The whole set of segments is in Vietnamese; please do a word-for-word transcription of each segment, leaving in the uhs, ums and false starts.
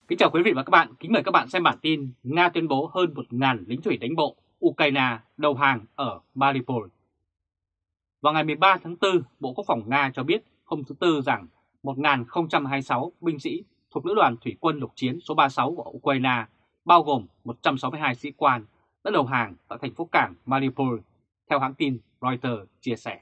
Kính chào quý vị và các bạn, kính mời các bạn xem bản tin Nga tuyên bố hơn một nghìn lính thủy đánh bộ Ukraine đầu hàng ở Mariupol. Vào ngày mười ba tháng tư, Bộ Quốc phòng Nga cho biết hôm thứ Tư rằng một nghìn không trăm hai mươi sáu binh sĩ thuộc Lữ đoàn Thủy quân lục chiến số ba mươi sáu của Ukraine, bao gồm một trăm sáu mươi hai sĩ quan, đã đầu hàng tại thành phố cảng Mariupol, theo hãng tin Reuters chia sẻ.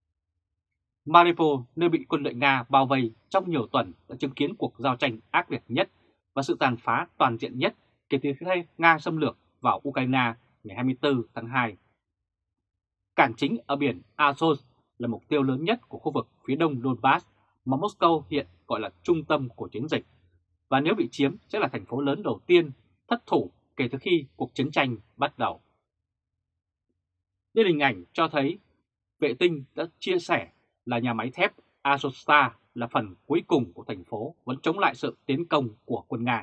Mariupol, nơi bị quân đội Nga bao vây trong nhiều tuần, đã chứng kiến cuộc giao tranh ác liệt nhất và sự tàn phá toàn diện nhất kể từ khi Nga xâm lược vào Ukraine ngày hai mươi tư tháng hai. Cảng chính ở biển Azov là mục tiêu lớn nhất của khu vực phía đông Donbass mà Moscow hiện gọi là trung tâm của chiến dịch, và nếu bị chiếm sẽ là thành phố lớn đầu tiên thất thủ kể từ khi cuộc chiến tranh bắt đầu. Đây là hình ảnh cho thấy vệ tinh đã chia sẻ là nhà máy thép Azovstal là phần cuối cùng của thành phố vẫn chống lại sự tiến công của quân Nga.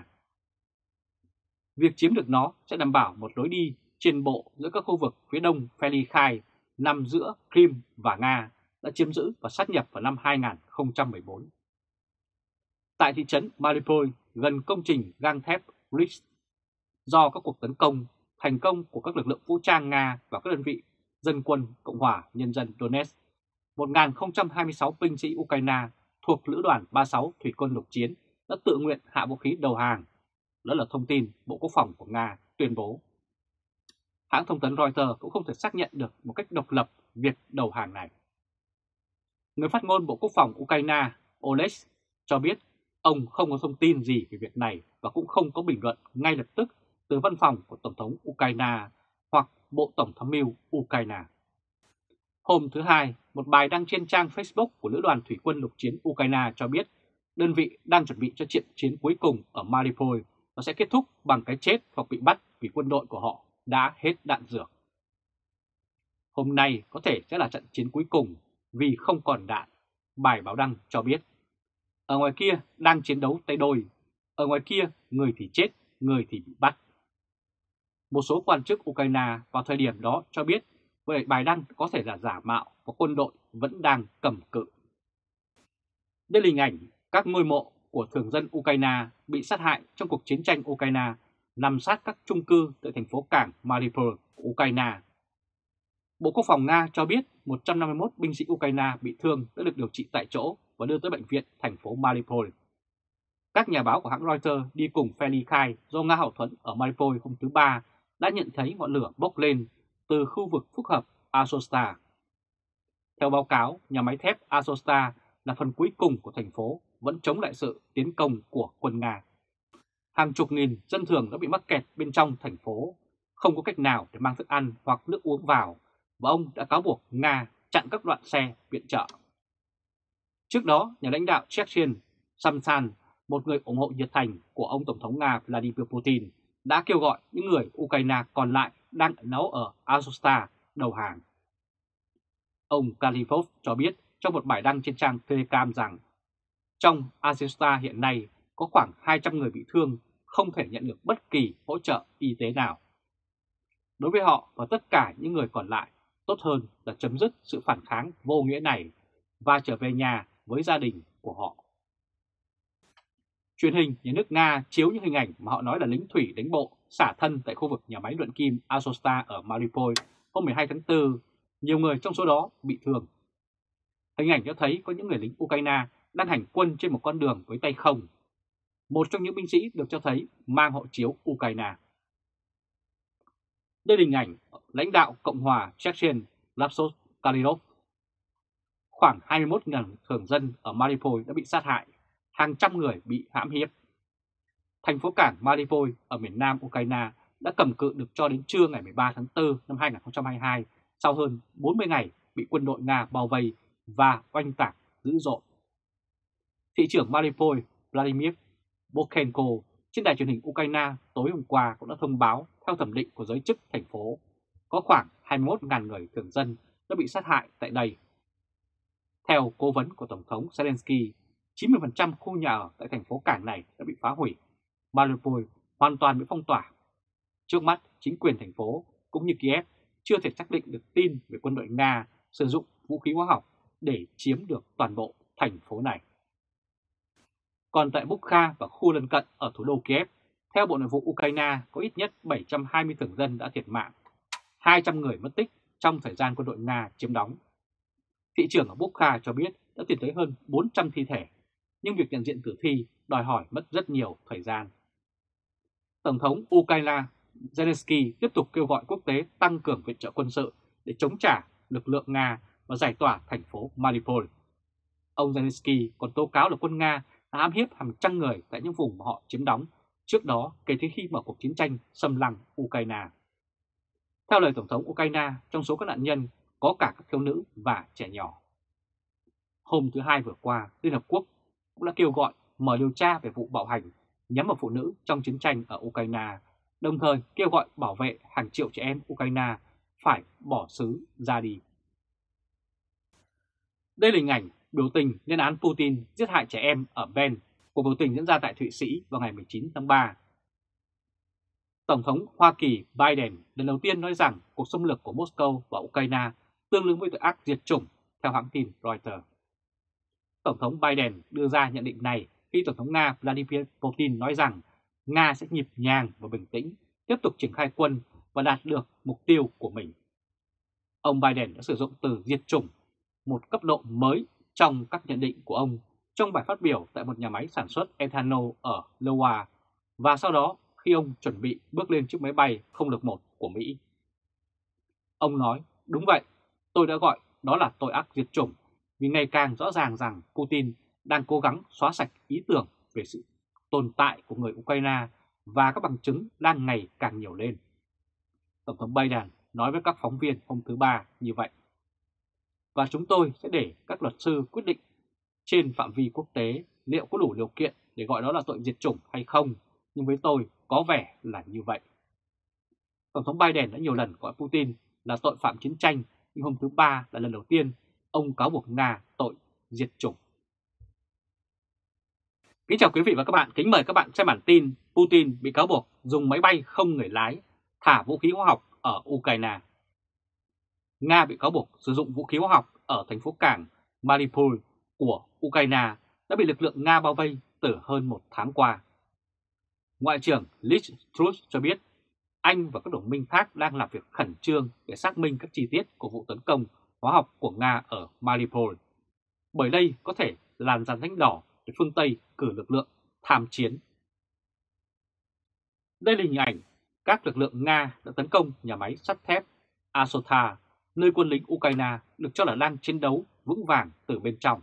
Việc chiếm được nó sẽ đảm bảo một lối đi trên bộ giữa các khu vực phía đông Felikai nằm giữa Crimea và Nga đã chiếm giữ và sát nhập vào năm hai nghìn không trăm mười bốn. Tại thị trấn Mariupol, gần công trình gang thép Brest, do các cuộc tấn công thành công của các lực lượng vũ trang Nga và các đơn vị dân quân Cộng hòa Nhân dân Donetsk, một nghìn không trăm hai mươi sáu binh sĩ Ukraine thuộc Lữ đoàn ba mươi sáu Thủy quân lục chiến đã tự nguyện hạ vũ khí đầu hàng. Đó là thông tin Bộ Quốc phòng của Nga tuyên bố. Hãng thông tấn Reuters cũng không thể xác nhận được một cách độc lập việc đầu hàng này. Người phát ngôn Bộ Quốc phòng Ukraine Oleg cho biết ông không có thông tin gì về việc này và cũng không có bình luận ngay lập tức từ văn phòng của Tổng thống Ukraine hoặc Bộ Tổng tham mưu Ukraine. Hôm thứ Hai, một bài đăng trên trang Facebook của Lữ đoàn Thủy quân lục chiến Ukraine cho biết đơn vị đang chuẩn bị cho trận chiến cuối cùng ở Mariupol và sẽ kết thúc bằng cái chết hoặc bị bắt vì quân đội của họ đã hết đạn dược. Hôm nay có thể sẽ là trận chiến cuối cùng vì không còn đạn, bài báo đăng cho biết. Ở ngoài kia đang chiến đấu tay đôi, ở ngoài kia người thì chết, người thì bị bắt. Một số quan chức Ukraine vào thời điểm đó cho biết vậy bài đăng có thể là giả mạo và quân đội vẫn đang cầm cự. Đây là hình ảnh các ngôi mộ của thường dân Ukraine bị sát hại trong cuộc chiến tranh Ukraine nằm sát các chung cư tại thành phố cảng Mariupol, Ukraine. Bộ Quốc phòng Nga cho biết một trăm năm mươi mốt binh sĩ Ukraine bị thương đã được điều trị tại chỗ và đưa tới bệnh viện thành phố Mariupol. Các nhà báo của hãng Reuters đi cùng Feli Khai do Nga hậu thuẫn ở Mariupol hôm thứ Ba đã nhận thấy ngọn lửa bốc lên từ khu vực phức hợp Azovstal. Theo báo cáo, nhà máy thép Azovstal là phần cuối cùng của thành phố vẫn chống lại sự tiến công của quân Nga. Hàng chục nghìn dân thường đã bị mắc kẹt bên trong thành phố, không có cách nào để mang thức ăn hoặc nước uống vào, và ông đã cáo buộc Nga chặn các đoạn xe viện trợ. Trước đó, nhà lãnh đạo Chechen Samsan, một người ủng hộ nhiệt thành của ông Tổng thống Nga Vladimir Putin, đã kêu gọi những người Ukraine còn lại đang ẩn náu ở Azovstal đầu hàng. Ông Kalifov cho biết trong một bài đăng trên trang Telegram rằng trong Azovstal hiện nay có khoảng hai trăm người bị thương không thể nhận được bất kỳ hỗ trợ y tế nào. Đối với họ và tất cả những người còn lại, tốt hơn là chấm dứt sự phản kháng vô nghĩa này và trở về nhà với gia đình của họ. Truyền hình nhà nước Nga chiếu những hình ảnh mà họ nói là lính thủy đánh bộ xả thân tại khu vực nhà máy luyện kim Azovstal ở Mariupol hôm mười hai tháng tư, nhiều người trong số đó bị thương. Hình ảnh cho thấy có những người lính Ukraine đang hành quân trên một con đường với tay không. Một trong những binh sĩ được cho thấy mang hộ chiếu Ukraine. Đây là hình ảnh lãnh đạo Cộng hòa Chechen Lapsos Kalilov. Khoảng hai mươi mốt nghìn thường dân ở Mariupol đã bị sát hại, hàng trăm người bị hãm hiếp. Thành phố cảng Mariupol ở miền nam Ukraine đã cầm cự được cho đến trưa ngày mười ba tháng tư năm hai nghìn không trăm hai mươi hai, sau hơn bốn mươi ngày bị quân đội Nga bao vây và oanh tạc dữ dội. Thị trưởng Mariupol Vladimir Bokhenko trên đài truyền hình Ukraine tối hôm qua cũng đã thông báo theo thẩm định của giới chức thành phố có khoảng hai mươi mốt nghìn người thường dân đã bị sát hại tại đây. Theo cố vấn của Tổng thống Zelensky, chín mươi phần trăm khu nhà ở tại thành phố cảng này đã bị phá hủy. Mariupol hoàn toàn bị phong tỏa. Trước mắt, chính quyền thành phố cũng như Kiev chưa thể xác định được tin về quân đội Nga sử dụng vũ khí hóa học để chiếm được toàn bộ thành phố này. Còn tại Bucha và khu lân cận ở thủ đô Kiev, theo Bộ Nội vụ Ukraine có ít nhất bảy trăm hai mươi thường dân đã thiệt mạng, hai trăm người mất tích trong thời gian quân đội Nga chiếm đóng. Thị trưởng ở Bucha cho biết đã tìm thấy hơn bốn trăm thi thể, nhưng việc nhận diện tử thi đòi hỏi mất rất nhiều thời gian. Tổng thống Ukraine Zelensky tiếp tục kêu gọi quốc tế tăng cường viện trợ quân sự để chống trả lực lượng Nga và giải tỏa thành phố Mariupol. Ông Zelensky còn tố cáo là quân Nga đã hãm hiếp hàng trăm người tại những vùng mà họ chiếm đóng trước đó kể từ khi mở cuộc chiến tranh xâm lăng Ukraine. Theo lời Tổng thống Ukraine, trong số các nạn nhân có cả các thiếu nữ và trẻ nhỏ. Hôm thứ Hai vừa qua, Liên Hợp Quốc cũng đã kêu gọi mở điều tra về vụ bạo hành nhắm vào phụ nữ trong chiến tranh ở Ukraine, đồng thời kêu gọi bảo vệ hàng triệu trẻ em Ukraine phải bỏ xứ ra đi. Đây là hình ảnh biểu tình lên án Putin giết hại trẻ em ở Ben. Cuộc biểu tình diễn ra tại Thụy Sĩ vào ngày mười chín tháng ba. Tổng thống Hoa Kỳ Biden lần đầu tiên nói rằng cuộc xâm lược của Moscow vào Ukraine tương đương với tội ác diệt chủng, theo hãng tin Reuters. Tổng thống Biden đưa ra nhận định này khi Tổng thống Nga Vladimir Putin nói rằng Nga sẽ nhịp nhàng và bình tĩnh tiếp tục triển khai quân và đạt được mục tiêu của mình. Ông Biden đã sử dụng từ diệt chủng, một cấp độ mới trong các nhận định của ông trong bài phát biểu tại một nhà máy sản xuất ethanol ở Iowa, và sau đó khi ông chuẩn bị bước lên chiếc máy bay không lực một của Mỹ. Ông nói, đúng vậy, tôi đã gọi đó là tội ác diệt chủng, vì ngày càng rõ ràng rằng Putin đang cố gắng xóa sạch ý tưởng về sự tồn tại của người Ukraine và các bằng chứng đang ngày càng nhiều lên. Tổng thống Biden nói với các phóng viên hôm thứ Ba như vậy. Và chúng tôi sẽ để các luật sư quyết định trên phạm vi quốc tế liệu có đủ điều kiện để gọi đó là tội diệt chủng hay không, nhưng với tôi có vẻ là như vậy. Tổng thống Biden đã nhiều lần gọi Putin là tội phạm chiến tranh, nhưng hôm thứ Ba là lần đầu tiên ông cáo buộc Nga tội diệt chủng. Kính chào quý vị và các bạn, kính mời các bạn xem bản tin Putin bị cáo buộc dùng máy bay không người lái thả vũ khí hóa học ở Ukraine. Nga bị cáo buộc sử dụng vũ khí hóa học ở thành phố cảng Mariupol của Ukraine đã bị lực lượng Nga bao vây từ hơn một tháng qua. Ngoại trưởng Liz Truss cho biết Anh và các đồng minh khác đang làm việc khẩn trương để xác minh các chi tiết của vụ tấn công hóa học của Nga ở Mariupol, bởi đây có thể là làn ranh đỏ để phương Tây cử lực lượng tham chiến. Đây là hình ảnh các lực lượng Nga đã tấn công nhà máy sắt thép Azovstal, nơi quân lính Ukraine được cho là đang chiến đấu vững vàng từ bên trong.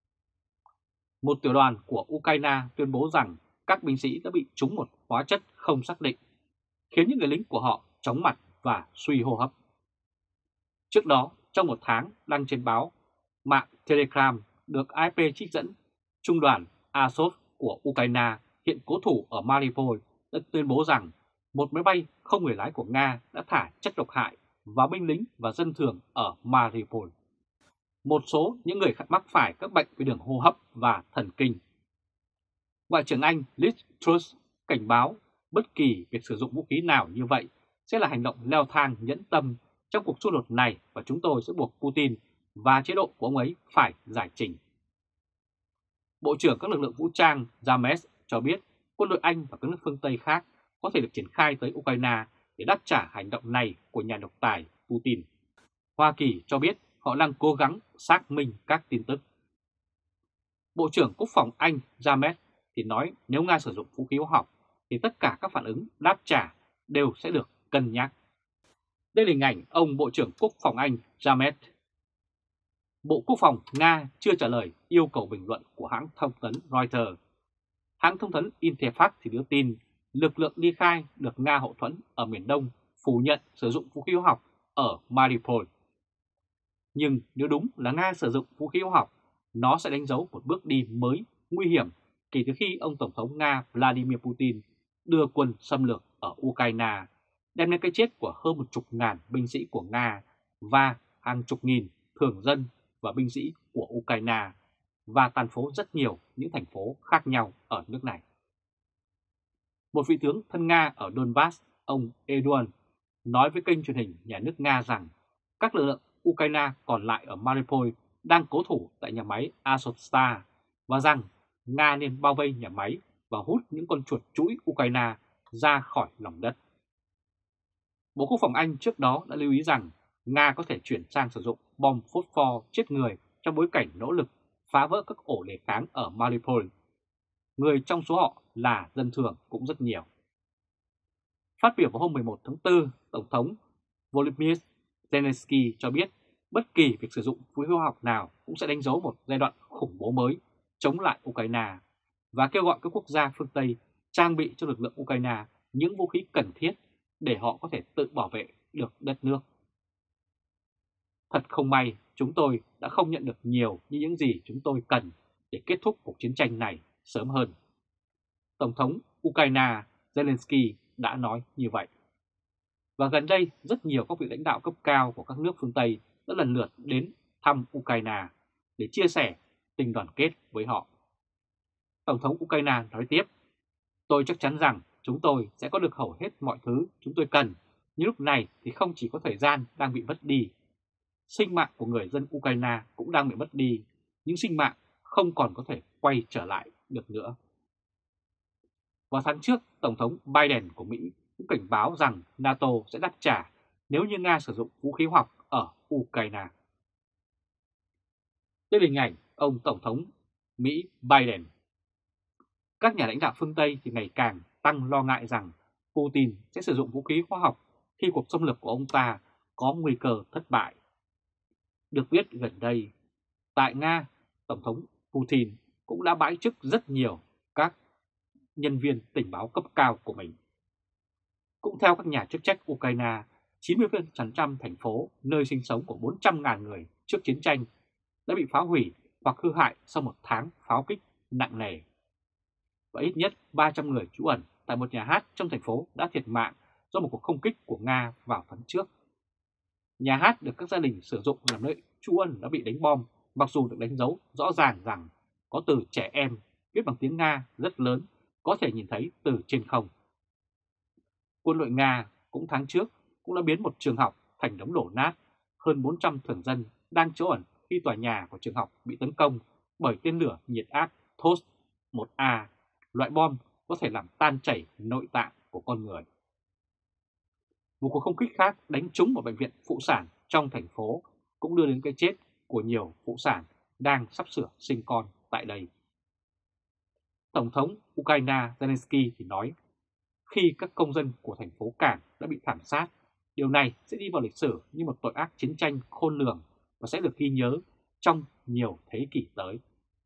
Một tiểu đoàn của Ukraine tuyên bố rằng các binh sĩ đã bị trúng một hóa chất không xác định, khiến những người lính của họ chóng mặt và suy hô hấp. Trước đó, trong một tháng đăng trên báo mạng Telegram được a ép pê trích dẫn, Trung đoàn Azov của Ukraine hiện cố thủ ở Mariupol đã tuyên bố rằng một máy bay không người lái của Nga đã thả chất độc hại vào binh lính và dân thường ở Mariupol. Một số những người mắc phải các bệnh về đường hô hấp và thần kinh. Ngoại trưởng Anh Liz Truss cảnh báo bất kỳ việc sử dụng vũ khí nào như vậy sẽ là hành động leo thang nhẫn tâm trong cuộc xung đột này, và chúng tôi sẽ buộc Putin và chế độ của ông ấy phải giải trình. Bộ trưởng các lực lượng vũ trang James cho biết quân đội Anh và các nước phương Tây khác có thể được triển khai tới Ukraine để đáp trả hành động này của nhà độc tài Putin. Hoa Kỳ cho biết họ đang cố gắng xác minh các tin tức. Bộ trưởng Quốc phòng Anh James thì nói nếu Nga sử dụng vũ khí hóa học thì tất cả các phản ứng đáp trả đều sẽ được cân nhắc. Đây là hình ảnh ông Bộ trưởng Quốc phòng Anh James. Bộ Quốc phòng Nga chưa trả lời yêu cầu bình luận của hãng thông tấn Reuters. Hãng thông tấn Interfax thì đưa tin lực lượng ly khai được Nga hậu thuẫn ở miền Đông phủ nhận sử dụng vũ khí hóa học ở Mariupol. Nhưng nếu đúng là Nga sử dụng vũ khí hóa học, nó sẽ đánh dấu một bước đi mới nguy hiểm kể từ khi ông Tổng thống Nga Vladimir Putin đưa quân xâm lược ở Ukraine, đem đến cái chết của hơn một chục ngàn binh sĩ của Nga và hàng chục nghìn thường dân và binh sĩ của Ukraine, và tàn phá rất nhiều những thành phố khác nhau ở nước này. Một vị tướng thân Nga ở Donbass, ông Eduard, nói với kênh truyền hình nhà nước Nga rằng các lực lượng Ukraine còn lại ở Mariupol đang cố thủ tại nhà máy Azovstal, và rằng Nga nên bao vây nhà máy và hút những con chuột chũi Ukraine ra khỏi lòng đất. Bộ Quốc phòng Anh trước đó đã lưu ý rằng Nga có thể chuyển sang sử dụng bom phốt pho chết người trong bối cảnh nỗ lực phá vỡ các ổ đề kháng ở Mariupol. Người trong số họ là dân thường cũng rất nhiều. Phát biểu vào hôm mười một tháng tư, Tổng thống Volodymyr Zelensky cho biết bất kỳ việc sử dụng vũ khí hóa học nào cũng sẽ đánh dấu một giai đoạn khủng bố mới chống lại Ukraine và kêu gọi các quốc gia phương Tây trang bị cho lực lượng Ukraine những vũ khí cần thiết để họ có thể tự bảo vệ được đất nước. Thật không may, chúng tôi đã không nhận được nhiều như những gì chúng tôi cần để kết thúc cuộc chiến tranh này sớm hơn. Tổng thống Ukraine Zelensky đã nói như vậy. Và gần đây, rất nhiều các vị lãnh đạo cấp cao của các nước phương Tây đã lần lượt đến thăm Ukraine để chia sẻ tình đoàn kết với họ. Tổng thống Ukraine nói tiếp, tôi chắc chắn rằng chúng tôi sẽ có được hầu hết mọi thứ chúng tôi cần, nhưng lúc này thì không chỉ có thời gian đang bị mất đi. Sinh mạng của người dân Ukraine cũng đang bị mất đi, những sinh mạng không còn có thể quay trở lại được nữa. Vào tháng trước, Tổng thống Biden của Mỹ cũng cảnh báo rằng NATO sẽ đáp trả nếu như Nga sử dụng vũ khí hóa học ở Ukraine. Đây là hình ảnh ông Tổng thống Mỹ Biden. Các nhà lãnh đạo phương Tây thì ngày càng tăng lo ngại rằng Putin sẽ sử dụng vũ khí hóa học khi cuộc xâm lược của ông ta có nguy cơ thất bại. Được biết gần đây, tại Nga, Tổng thống Putin cũng đã bãi chức rất nhiều các nhân viên tình báo cấp cao của mình. Cũng theo các nhà chức trách Ukraine, chín mươi phần trăm thành phố nơi sinh sống của bốn trăm nghìn người trước chiến tranh đã bị phá hủy hoặc hư hại sau một tháng pháo kích nặng nề. Và ít nhất ba trăm người trú ẩn tại một nhà hát trong thành phố đã thiệt mạng do một cuộc không kích của Nga vào tháng trước. Nhà hát được các gia đình sử dụng làm nơi trú ẩn đã bị đánh bom, mặc dù được đánh dấu rõ ràng rằng có từ trẻ em viết bằng tiếng Nga rất lớn, có thể nhìn thấy từ trên không. Quân đội Nga cũng tháng trước cũng đã biến một trường học thành đống đổ nát, hơn bốn trăm thường dân đang trú ẩn khi tòa nhà của trường học bị tấn công bởi tên lửa nhiệt áp Tos một A, loại bom có thể làm tan chảy nội tạng của con người. Một cuộc không kích khác đánh trúng vào bệnh viện phụ sản trong thành phố cũng đưa đến cái chết của nhiều phụ sản đang sắp sửa sinh con tại đây. Tổng thống Ukraine Zelensky thì nói, khi các công dân của thành phố cảng đã bị thảm sát, điều này sẽ đi vào lịch sử như một tội ác chiến tranh khôn lường và sẽ được ghi nhớ trong nhiều thế kỷ tới.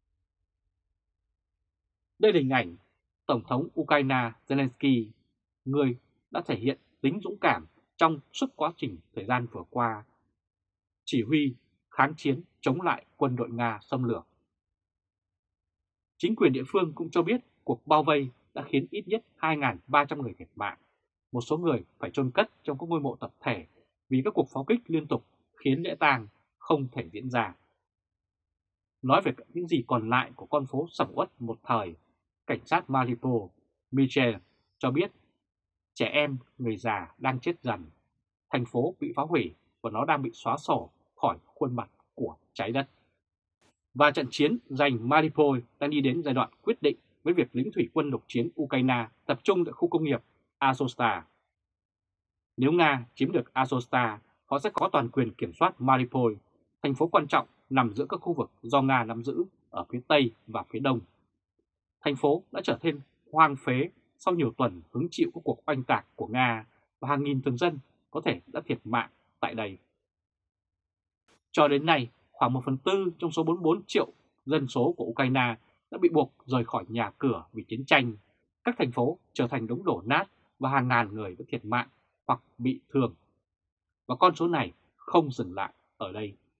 Đây là hình ảnh Tổng thống Ukraine Zelensky, người đã thể hiện tính dũng cảm trong suốt quá trình thời gian vừa qua, chỉ huy kháng chiến chống lại quân đội Nga xâm lược. Chính quyền địa phương cũng cho biết cuộc bao vây đã khiến ít nhất hai nghìn ba trăm người thiệt mạng. Một số người phải chôn cất trong các ngôi mộ tập thể vì các cuộc pháo kích liên tục khiến lễ tang không thể diễn ra. Nói về những gì còn lại của con phố sầm uất một thời, cảnh sát Mariupol Michel cho biết trẻ em, người già đang chết dần, thành phố bị phá hủy và nó đang bị xóa sổ khỏi khuôn mặt của trái đất. Và trận chiến giành Mariupol đang đi đến giai đoạn quyết định với việc lính thủy quân lục chiến Ukraine tập trung tại khu công nghiệp Azovstal. Nếu Nga chiếm được Azovstal, họ sẽ có toàn quyền kiểm soát Mariupol, thành phố quan trọng nằm giữa các khu vực do Nga nắm giữ ở phía Tây và phía Đông. Thành phố đã trở nên hoang phế sau nhiều tuần hứng chịu các cuộc oanh tạc của Nga và hàng nghìn thường dân có thể đã thiệt mạng tại đây. Cho đến nay, khoảng một phần tư trong số bốn mươi bốn triệu dân số của Ukraine đã bị buộc rời khỏi nhà cửa vì chiến tranh. Các thành phố trở thành đống đổ nát và hàng ngàn người đã thiệt mạng hoặc bị thương. Và con số này không dừng lại ở đây.